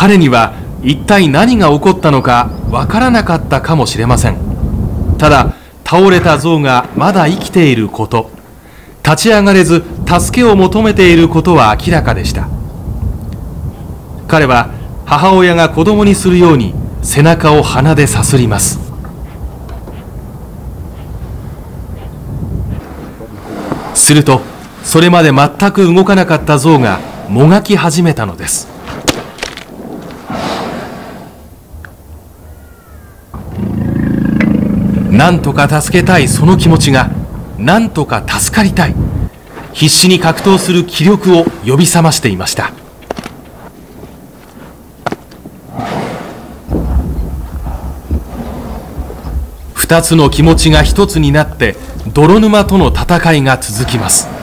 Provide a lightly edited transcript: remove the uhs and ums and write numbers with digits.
彼には一体何が起こったのかわからなかったかもしれません。ただ倒れた象がまだ生きていること、立ち上がれず助けを求めていることは明らかでした。彼は母親が子供にするように背中を鼻でさすります。するとそれまで全く動かなかった象がもがき始めたのです。なんとか助けたいその気持ちが、なんとか助かりたい、必死に格闘する気力を呼び覚ましていました。二つの気持ちが一つになって泥沼との戦いが続きます。